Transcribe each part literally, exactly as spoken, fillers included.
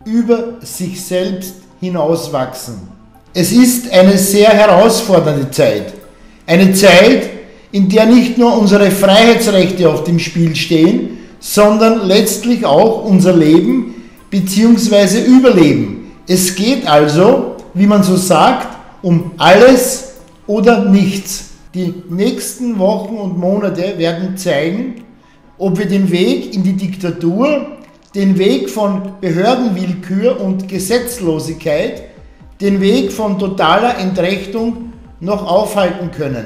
über sich selbst hinauswachsen. Es ist eine sehr herausfordernde Zeit. Eine Zeit, in der nicht nur unsere Freiheitsrechte auf dem Spiel stehen, sondern letztlich auch unser Leben bzw. Überleben. Es geht also, wie man so sagt, um alles oder nichts. Die nächsten Wochen und Monate werden zeigen, ob wir den Weg in die Diktatur, den Weg von Behördenwillkür und Gesetzlosigkeit, den Weg von totaler Entrechtung noch aufhalten können.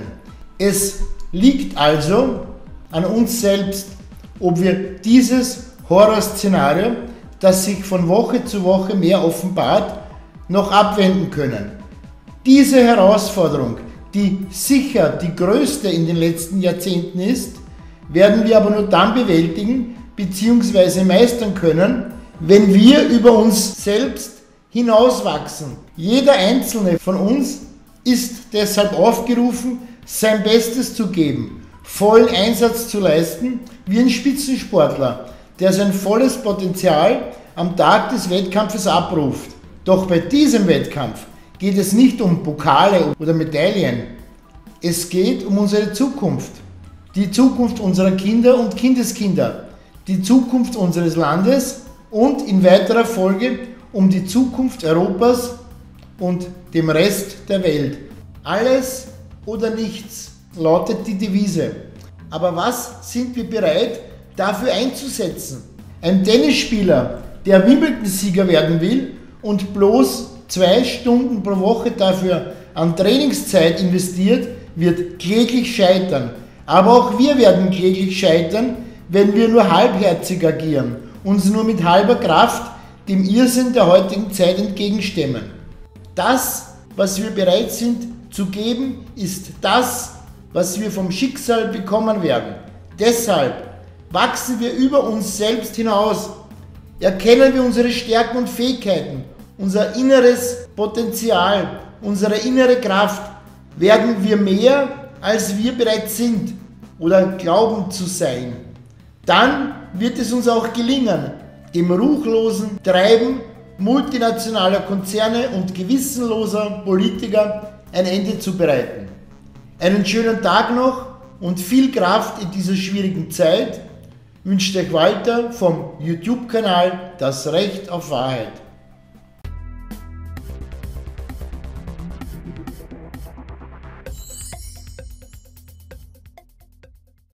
Es liegt also an uns selbst, ob wir dieses Horrorszenario, das sich von Woche zu Woche mehr offenbart, noch abwenden können. Diese Herausforderung, die sicher die größte in den letzten Jahrzehnten ist, werden wir aber nur dann bewältigen bzw. meistern können, wenn wir über uns selbst hinauswachsen. Jeder einzelne von uns ist deshalb aufgerufen, sein Bestes zu geben, vollen Einsatz zu leisten, wie ein Spitzensportler, der sein volles Potenzial am Tag des Wettkampfes abruft. Doch bei diesem Wettkampf geht es nicht um Pokale oder Medaillen. Es geht um unsere Zukunft. Die Zukunft unserer Kinder und Kindeskinder. Die Zukunft unseres Landes und in weiterer Folge um die Zukunft Europas und dem Rest der Welt. Alles oder nichts lautet die Devise. Aber was sind wir bereit, dafür einzusetzen? Ein Tennisspieler, der Wimbledon-Sieger werden will und bloß zwei Stunden pro Woche dafür an Trainingszeit investiert, wird kläglich scheitern. Aber auch wir werden kläglich scheitern, wenn wir nur halbherzig agieren, uns nur mit halber Kraft dem Irrsinn der heutigen Zeit entgegenstemmen. Das, was wir bereit sind zu geben, ist das, was wir vom Schicksal bekommen werden. Deshalb wachsen wir über uns selbst hinaus, erkennen wir unsere Stärken und Fähigkeiten, unser inneres Potenzial, unsere innere Kraft, werden wir mehr, als wir bereits sind oder glauben zu sein. Dann wird es uns auch gelingen, dem ruchlosen Treiben multinationaler Konzerne und gewissenloser Politiker ein Ende zu bereiten. Einen schönen Tag noch und viel Kraft in dieser schwierigen Zeit wünscht euch Walter vom YouTube-Kanal Das Recht auf Wahrheit.